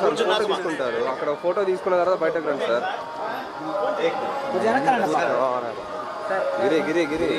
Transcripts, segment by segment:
Photo తీసుకుంటారు. అక్కడ photo తీసుకున్న తర్వాత బయటకు రండి సార్. గిరి గిరి గిరి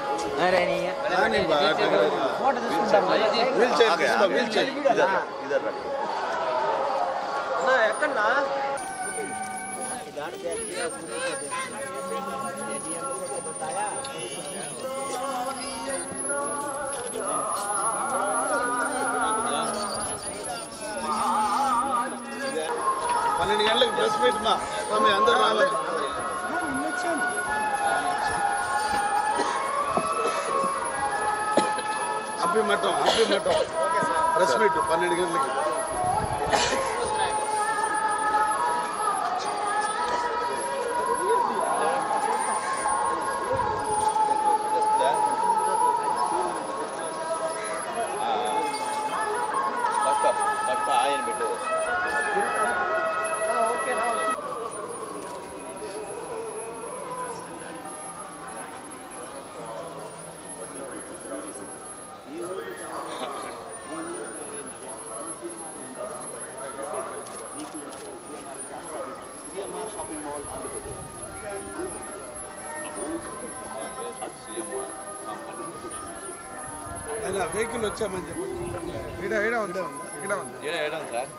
పన్నెండు గంటలకు ప్రెస్ మీట్ మా స్వామి అందరూ రావాలి. అప్పిమఠం ప్రెస్ మీట్ 12 గంటలకి. వెహికల్ వచ్చామని చెప్పండి. ఇక్కడ ఉంది సార్.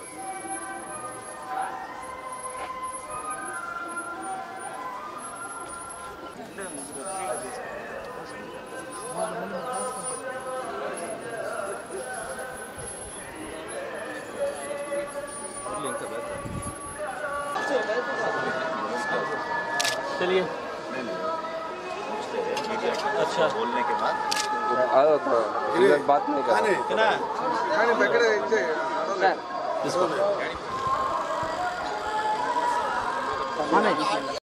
चलिए अच्छा बोलने के बाद बात नहीं कर